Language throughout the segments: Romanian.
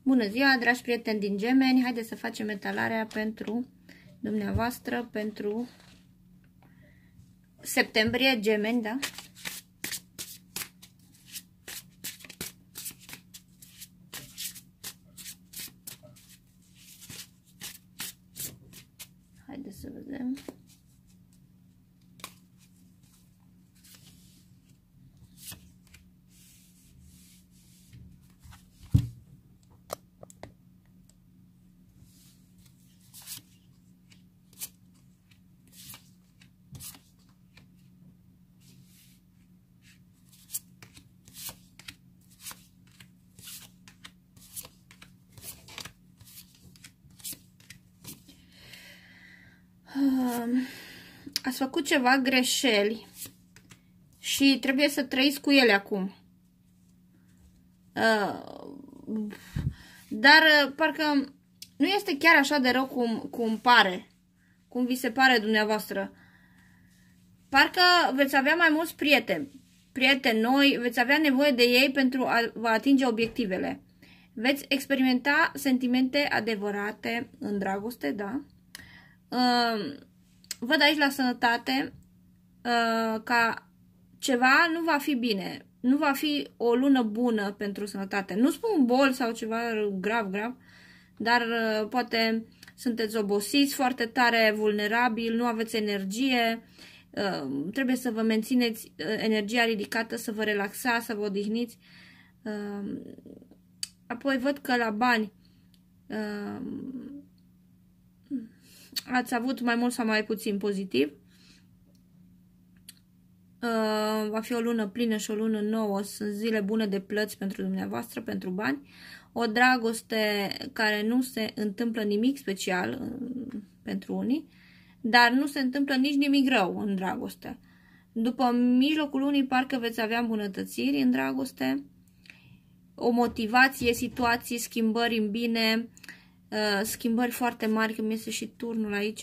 Bună ziua, dragi prieteni din Gemeni! Haideți să facem etalarea pentru dumneavoastră, pentru septembrie, Gemeni, da? Haideți să vedem. Ați făcut ceva greșeli și trebuie să trăiți cu ele acum. Dar parcă nu este chiar așa de rău cum pare, cum vi se pare dumneavoastră. Parcă veți avea mai mulți prieteni noi, veți avea nevoie de ei pentru a vă atinge obiectivele. Veți experimenta sentimente adevărate în dragoste, da? Văd aici la sănătate ca ceva nu va fi bine. Nu va fi o lună bună pentru sănătate. Nu spun boli sau ceva grav, dar poate sunteți obosiți foarte tare, vulnerabili, nu aveți energie. Trebuie să vă mențineți energia ridicată, să vă relaxați, să vă odihniți. Apoi văd că la bani ați avut mai mult sau mai puțin pozitiv. Va fi o lună plină și o lună nouă. Sunt zile bune de plăți pentru dumneavoastră, pentru bani. O dragoste care nu se întâmplă nimic special pentru unii, dar nu se întâmplă nici nimic rău în dragoste. După mijlocul lunii parcă veți avea îmbunătățiri în dragoste, o motivație, situații, schimbări în bine, schimbări foarte mari, că mi este și turnul aici,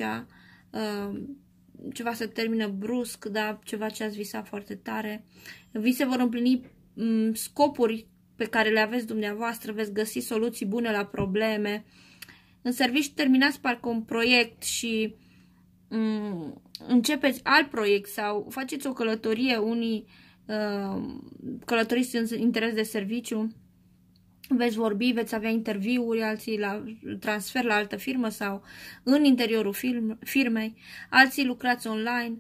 ceva se termină brusc, da, ceva ce ați visat foarte tare. Vi se vor împlini scopuri pe care le aveți dumneavoastră, veți găsi soluții bune la probleme. În serviciu terminați parcă un proiect și începeți alt proiect sau faceți o călătorie, unii călătoriți în interes de serviciu. Veți vorbi, veți avea interviuri, alții la transfer la altă firmă sau în interiorul firmei, alții lucrați online.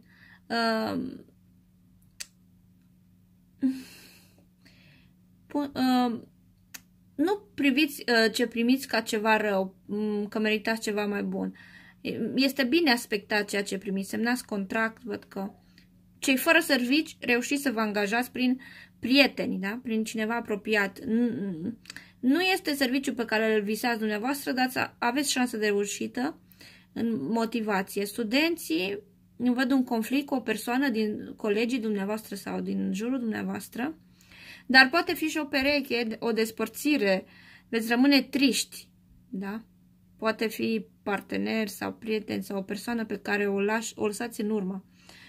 Nu priviți ce primiți ca ceva rău, că meritați ceva mai bun. Este bine aspectat ceea ce primiți, semnați contract, văd că cei fără servici reușiți să vă angajați prin prieteni, da? Prin cineva apropiat. Nu este serviciul pe care îl visați dumneavoastră, dar aveți șansă de reușită în motivație. Studenții, văd un conflict cu o persoană din colegii dumneavoastră sau din jurul dumneavoastră, dar poate fi și o pereche, o despărțire, veți rămâne triști, da? Poate fi partener sau prieten sau o persoană pe care o lăsați în urmă.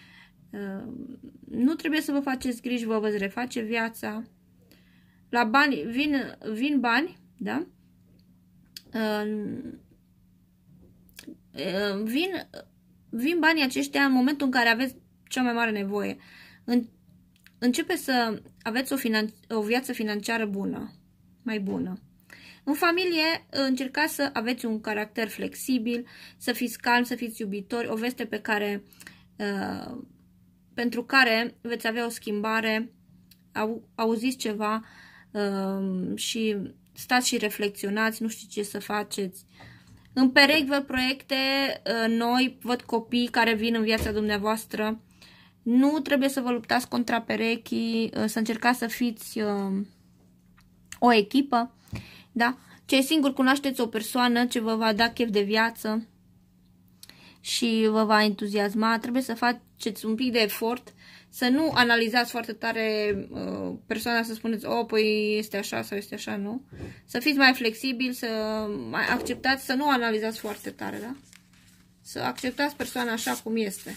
Nu trebuie să vă faceți griji, vă veți reface viața. La bani, vin bani, da? Vin banii aceștia în momentul în care aveți cea mai mare nevoie. Începe să aveți o viață financiară bună, mai bună. În familie, încercați să aveți un caracter flexibil, să fiți calmi, să fiți iubitori, o veste pe care, pentru care veți avea o schimbare, auziți ceva și stați și reflexionați, nu știți ce să faceți. În perechi văd proiecte noi, văd copii care vin în viața dumneavoastră. Nu trebuie să vă luptați contra perechii, să încercați să fiți o echipă, da? Cei singuri cunoașteți o persoană ce vă va da chef de viață și vă va entuziasma. Trebuie să faceți un pic de efort, să nu analizați foarte tare persoana, să spuneți, oh, păi este așa sau este așa, nu? Să fiți mai flexibili, să mai acceptați, să nu analizați foarte tare, da? Să acceptați persoana așa cum este.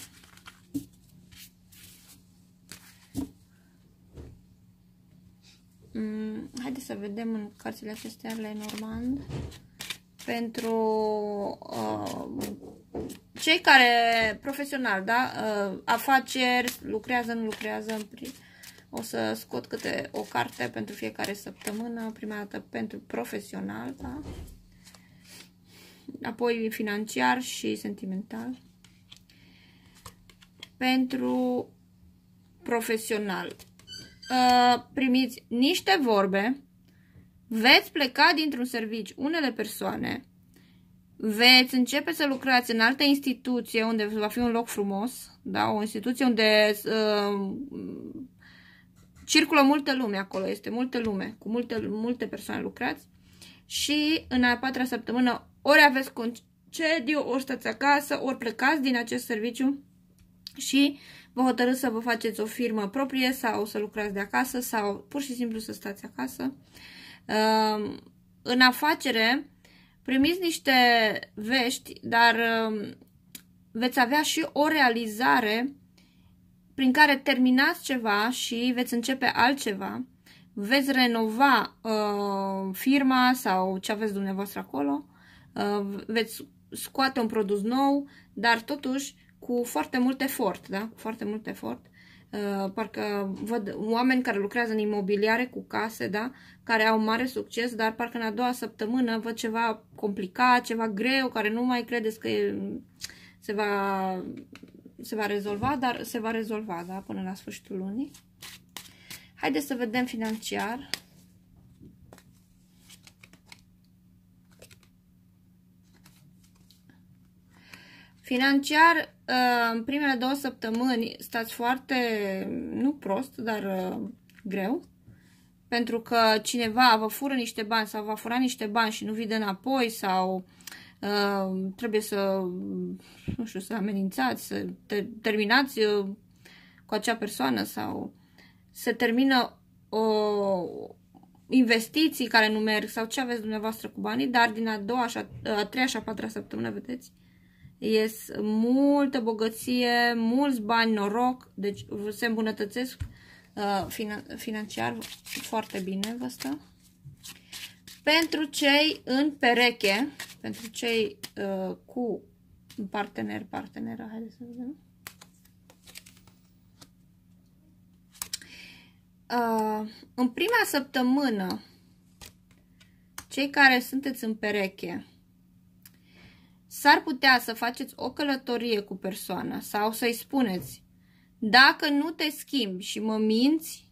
Haideți să vedem în cărțile acestea ale Normand. Pentru cei care, profesional, da? Afaceri, lucrează, nu lucrează. O să scot câte o carte pentru fiecare săptămână. Prima dată pentru profesional, da? Apoi financiar și sentimental. Pentru profesional. Primiți niște vorbe. Veți pleca dintr-un serviciu, unele persoane, veți începe să lucrați în altă instituție unde va fi un loc frumos, da? O instituție unde circulă multă lume acolo, este multă lume, cu multe persoane lucrați și în a patra săptămână ori aveți concediu, ori stați acasă, ori plecați din acest serviciu și vă hotărâți să vă faceți o firmă proprie sau să lucrați de acasă sau pur și simplu să stați acasă. În afacere primiți niște vești, dar veți avea și o realizare prin care terminați ceva și veți începe altceva. Veți renova firma sau ce aveți dumneavoastră acolo. Veți scoate un produs nou, dar totuși cu foarte mult efort, da? Cu foarte mult efort. Parcă văd oameni care lucrează în imobiliare cu case, da? Care au mare succes, dar parcă în a doua săptămână văd ceva complicat, ceva greu, care nu mai credeți că se va rezolva, dar se va rezolva, da? Până la sfârșitul lunii. Haideți să vedem financiar. Financiar, în primele 2 săptămâni stați foarte, nu prost, dar greu. Pentru că cineva vă fură niște bani sau va fura niște bani și nu vi dă înapoi sau trebuie să, nu știu, să amenințați, să terminați cu acea persoană sau se termină investiții care nu merg sau ce aveți dumneavoastră cu banii, dar din a treia și a patra săptămână, vedeți, ies multă bogăție, mulți bani, noroc, deci se îmbunătățesc financiar foarte bine, vă stă. Pentru cei în pereche, pentru cei cu parteneră, haideți să vedem. În prima săptămână, cei care sunteți în pereche, s-ar putea să faceți o călătorie cu persoana sau să-i spuneți: dacă nu te schimbi și mă minți,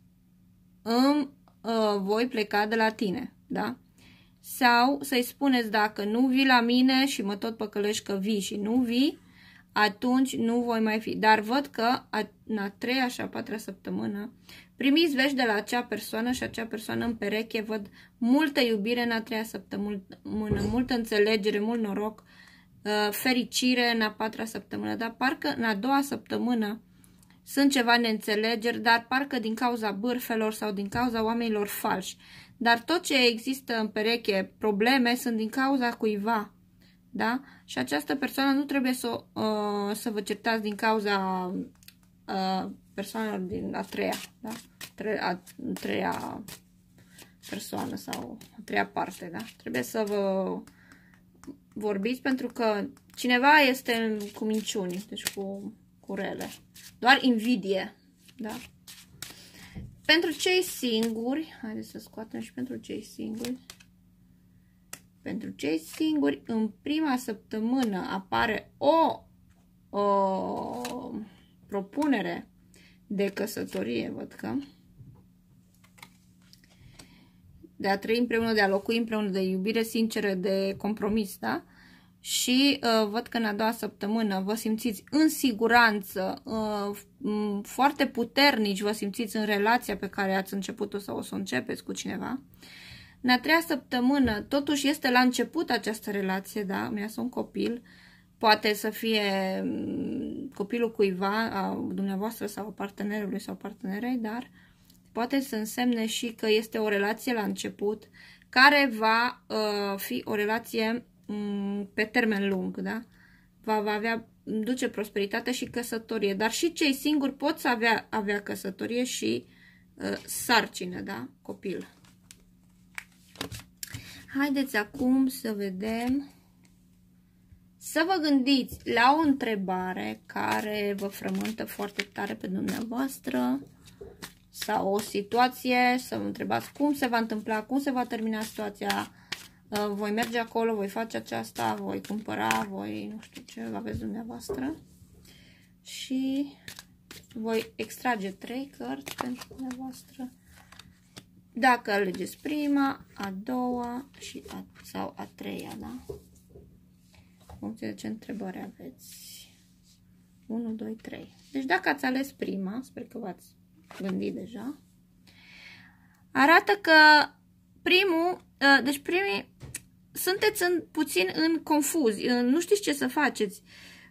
voi pleca de la tine, da? Sau să-i spuneți: dacă nu vii la mine și mă tot păcălești că vii și nu vii, atunci nu voi mai fi. Dar văd că în a treia și a patra săptămână primiți vești de la acea persoană și acea persoană în pereche, văd multă iubire în a treia săptămână, multă înțelegere, mult noroc, fericire în a patra săptămână, dar parcă în a doua săptămână sunt ceva neînțelegeri, dar parcă din cauza bârfelor sau din cauza oamenilor falși. Dar tot ce există în pereche, probleme, sunt din cauza cuiva, da? Și această persoană nu trebuie să vă certați din cauza persoanelor din a treia, da? A treia persoană sau a treia parte, da? Trebuie să vă vorbiți pentru că cineva este cu minciuni, deci cu rele. Doar invidie, da? Pentru cei singuri, haideți să scoatem și pentru cei singuri. Pentru cei singuri, în prima săptămână apare o propunere de căsătorie, văd că. De a trăi împreună, de a locui împreună, de iubire sinceră, de compromis, da? Și văd că în a doua săptămână vă simțiți în siguranță, foarte puternici vă simțiți în relația pe care ați început-o sau o să o începeți cu cineva. În a treia săptămână, totuși este la început această relație, da? Mi-a un copil, poate să fie copilul cuiva, a dumneavoastră sau a partenerului sau partenerei, dar poate să însemne și că este o relație la început, care va fi o relație pe termen lung, da? Va duce prosperitate și căsătorie, dar și cei singuri pot să avea căsătorie și sarcină, da? Copil. Haideți acum să vedem, să vă gândiți la o întrebare care vă frământă foarte tare pe dumneavoastră sau o situație, să vă întrebați cum se va întâmpla, cum se va termina situația, voi merge acolo, voi face aceasta, voi cumpăra, voi nu știu ce aveți dumneavoastră și voi extrage 3 cărți pentru dumneavoastră. Dacă alegeți prima, a doua sau a treia, da? În funcție de ce întrebări aveți. 1, 2, 3. Deci dacă ați ales prima, sper că v-ați gândit deja, arată că primii sunteți puțin în confuzi, nu știți ce să faceți.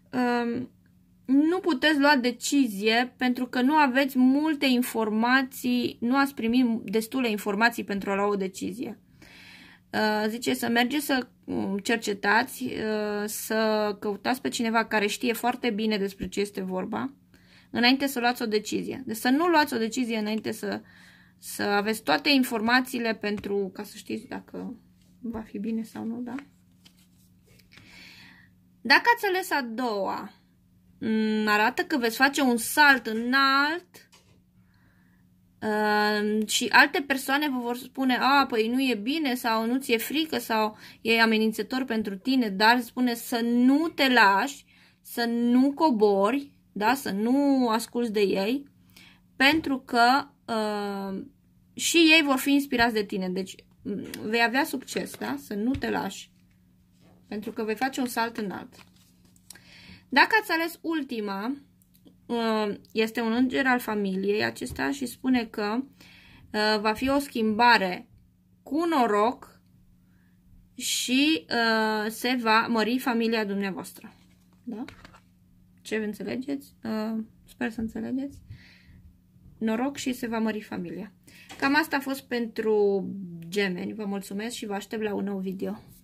Nu puteți lua decizie pentru că nu aveți multe informații, nu ați primit destule informații pentru a lua o decizie. Zice să mergeți să cercetați, să căutați pe cineva care știe foarte bine despre ce este vorba, înainte să luați o decizie. Deci să nu luați o decizie înainte să aveți toate informațiile ca să știți dacă va fi bine sau nu, da? Dacă ați ales a doua, arată că veți face un salt înalt și alte persoane vă vor spune, păi nu e bine sau nu ți-e frică sau e amenințător pentru tine, dar spune să nu te lași, să nu cobori, da? Să nu asculți de ei, pentru că și ei vor fi inspirați de tine, deci vei avea succes, da? Să nu te lași, pentru că vei face un salt înalt. Dacă ați ales ultima, este un înger al familiei acesta și spune că va fi o schimbare cu noroc și se va mări familia dumneavoastră. Da? Ce înțelegeți? Sper să înțelegeți. Noroc și se va mări familia. Cam asta a fost pentru gemeni. Vă mulțumesc și vă aștept la un nou video.